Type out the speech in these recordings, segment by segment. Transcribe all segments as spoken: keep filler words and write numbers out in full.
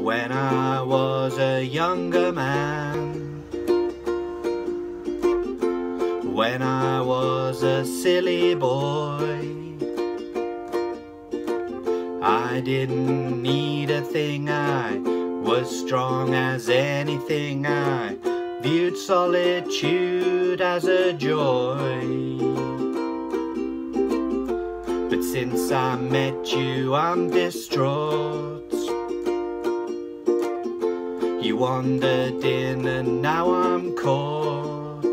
When I was a younger man, when I was a silly boy, I didn't need a thing, I was strong as anything, I viewed solitude as a joy. But since I met you, I'm distraught. You wandered in and now I'm caught.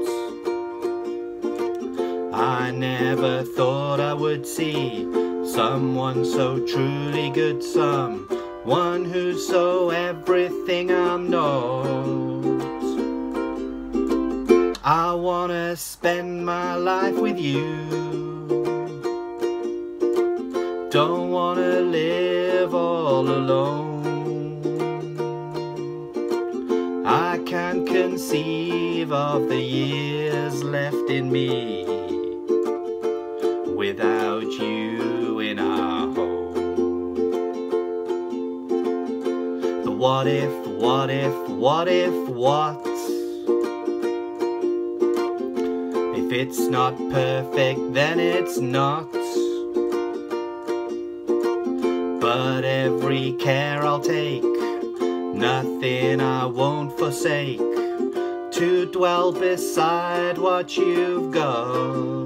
I never thought I would see someone so truly good, someone who's so everything I'm not. I wanna spend my life with you, don't wanna live all alone. I can't conceive of the years left in me without you in our home. The what if, what if, what if, what? If it's not perfect, then it's not. But every care I'll take, nothing I won't forsake, to dwell beside what you've got.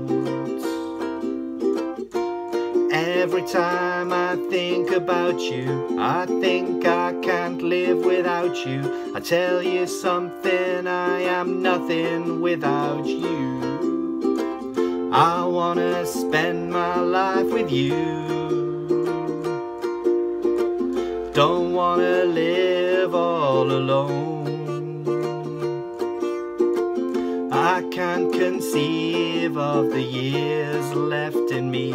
Every time I think about you, I think I can't live without you. I tell you something, I am nothing without you. I wanna spend my life with you, don't wanna live all alone. I can't conceive of the years left in me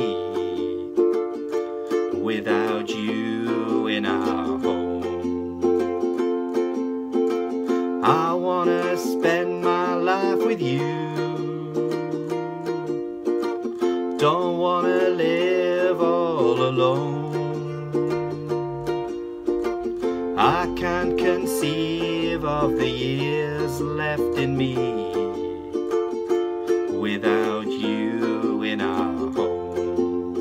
without you in our home. I wanna spend my life with you, don't wanna live all alone. I can't conceive of the years left in me without you in our home.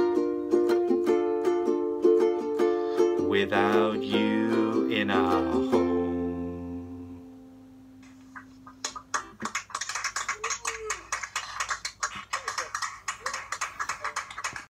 Without you in our home.